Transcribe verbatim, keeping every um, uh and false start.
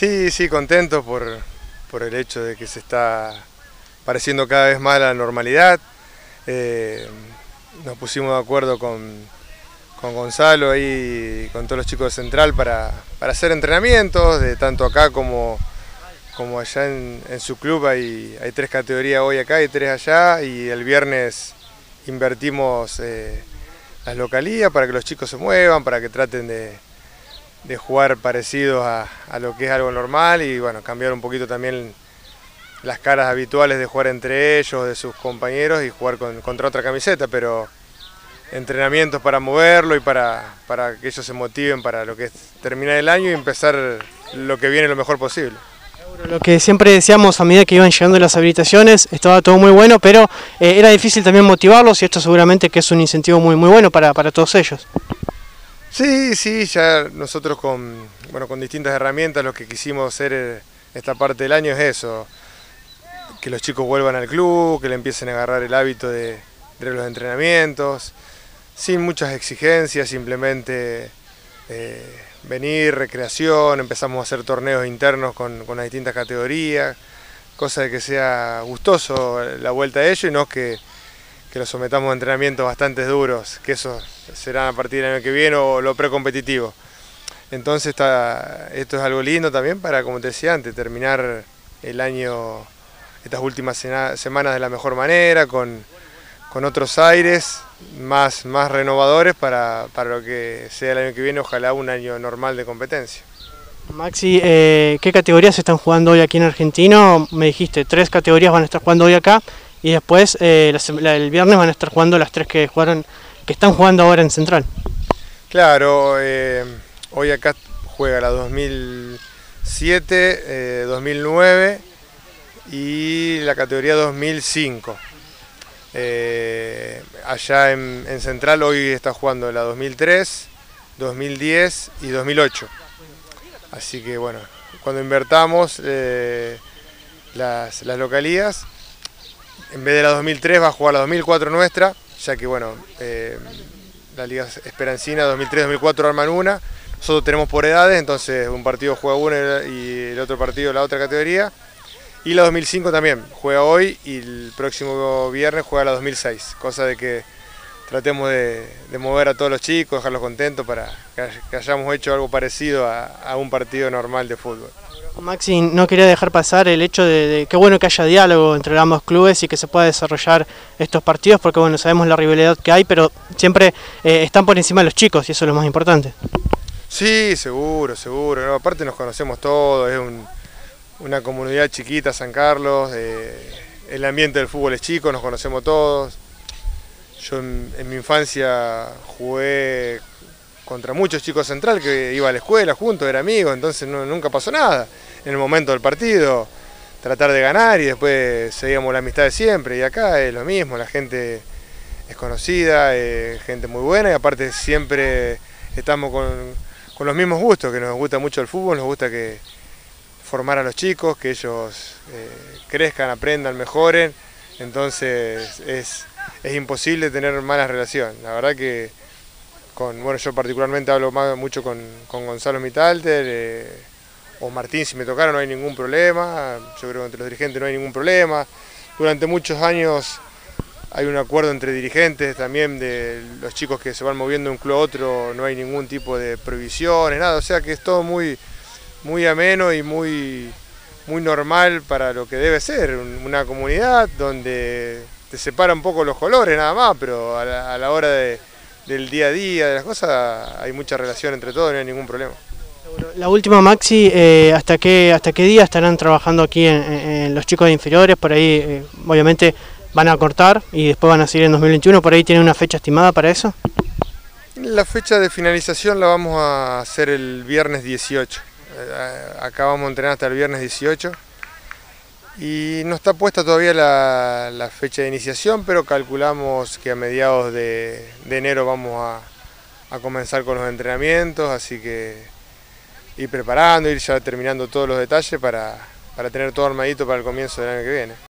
Sí, sí, contento por, por el hecho de que se está pareciendo cada vez más a la normalidad. Eh, nos pusimos de acuerdo con, con Gonzalo y con todos los chicos de Central para, para hacer entrenamientos, de tanto acá como, como allá en, en su club. Hay, hay tres categorías hoy acá y tres allá, y el viernes invertimos eh, las localías para que los chicos se muevan, para que traten de, de jugar parecido a, a lo que es algo normal, y bueno, cambiar un poquito también las caras habituales de jugar entre ellos, de sus compañeros, y jugar con, contra otra camiseta, pero entrenamientos para moverlo y para, para que ellos se motiven para lo que es terminar el año y empezar lo que viene lo mejor posible. Lo que siempre decíamos a medida que iban llegando las habilitaciones, estaba todo muy bueno, pero eh, era difícil también motivarlos, y esto seguramente que es un incentivo muy, muy bueno para, para todos ellos. Sí, sí, ya nosotros con, bueno, con distintas herramientas lo que quisimos hacer esta parte del año es eso, que los chicos vuelvan al club, que le empiecen a agarrar el hábito de, de los entrenamientos, sin muchas exigencias, simplemente eh, venir, recreación, empezamos a hacer torneos internos con, con las distintas categorías, cosa de que sea gustoso la vuelta a ello y no que, que los sometamos a entrenamientos bastante duros, que eso será a partir del año que viene o lo precompetitivo. Entonces está, esto es algo lindo también para, como te decía antes, terminar el año, estas últimas semanas de la mejor manera, con, con otros aires más, más renovadores para, para lo que sea el año que viene, ojalá un año normal de competencia. Maxi, eh, ¿qué categorías se están jugando hoy aquí en Argentino? Me dijiste, tres categorías van a estar jugando hoy acá, y después eh, la, la, el viernes van a estar jugando las tres que jugaron, que están jugando ahora en Central. Claro, eh, hoy acá juega la dos mil siete, eh, dos mil nueve y la categoría dos mil cinco. Eh, allá en, en Central hoy está jugando la dos mil tres, dos mil diez y dos mil ocho. Así que bueno, cuando invertamos eh, las, las localías, en vez de la dos mil tres va a jugar la dos mil cuatro nuestra, ya que bueno, eh, la Liga Esperancina dos mil tres dos mil cuatro arman una, nosotros tenemos por edades, entonces un partido juega una y el otro partido la otra categoría. Y la dos mil cinco también, juega hoy y el próximo viernes juega la dos mil seis, cosa de que tratemos de, de mover a todos los chicos, dejarlos contentos para que, que hayamos hecho algo parecido a, a un partido normal de fútbol. Maxi, no quería dejar pasar el hecho de, de que bueno que haya diálogo entre ambos clubes y que se pueda desarrollar estos partidos, porque bueno, sabemos la rivalidad que hay, pero siempre eh, están por encima de los chicos y eso es lo más importante. Sí, seguro, seguro, ¿no? Aparte nos conocemos todos, es un... una comunidad chiquita, San Carlos, eh, el ambiente del fútbol es chico, nos conocemos todos. Yo en, en mi infancia jugué contra muchos chicos de Central que iba a la escuela juntos, era amigo, entonces no, nunca pasó nada. En el momento del partido, tratar de ganar y después seguíamos la amistad de siempre. Y acá es lo mismo, la gente es conocida, eh, gente muy buena, y aparte siempre estamos con, con los mismos gustos, que nos gusta mucho el fútbol, nos gusta que formar a los chicos, que ellos eh, crezcan, aprendan, mejoren, entonces es, es imposible tener malas relaciones. La verdad que, con, bueno, yo particularmente hablo más, mucho con, con Gonzalo Mitalter, eh, o Martín, si me tocaron no hay ningún problema, yo creo que entre los dirigentes no hay ningún problema. Durante muchos años hay un acuerdo entre dirigentes también de los chicos que se van moviendo de un club a otro, no hay ningún tipo de prohibiciones, nada, o sea que es todo muy... muy ameno y muy, muy normal para lo que debe ser, una comunidad donde te separa un poco los colores nada más, pero a la, a la hora de, del día a día, de las cosas, hay mucha relación entre todos, no hay ningún problema. La última, Maxi, eh, ¿hasta qué, hasta qué día estarán trabajando aquí en, en los chicos de inferiores? Por ahí eh, obviamente van a cortar y después van a seguir en dos mil veintiuno, ¿por ahí tienen una fecha estimada para eso? La fecha de finalización la vamos a hacer el viernes dieciocho. Acá vamos a entrenar hasta el viernes dieciocho y no está puesta todavía la, la fecha de iniciación, pero calculamos que a mediados de, de enero vamos a, a comenzar con los entrenamientos, así que ir preparando, ir ya terminando todos los detalles para, para tener todo armadito para el comienzo del año que viene.